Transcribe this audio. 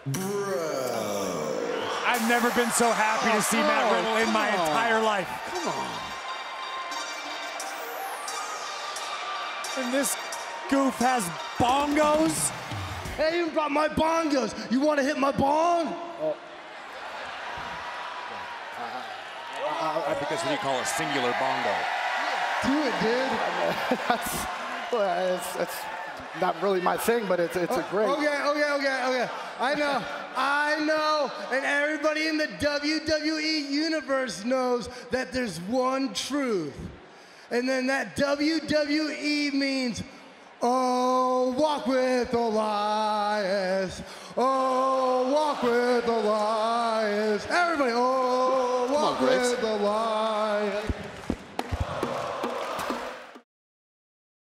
Bro. I've never been so happy to see Matt Riddle in my entire life. Come on. And this goof has bongos? Hey, you brought my bongos. You want to hit my bong? I think that's what you call a singular bongo. Do it, dude. It's not really my thing, but it's a great. Okay. I know. And everybody in the WWE universe knows that there's one truth. And then that WWE means, oh, walk with Elias. Oh, walk with Elias.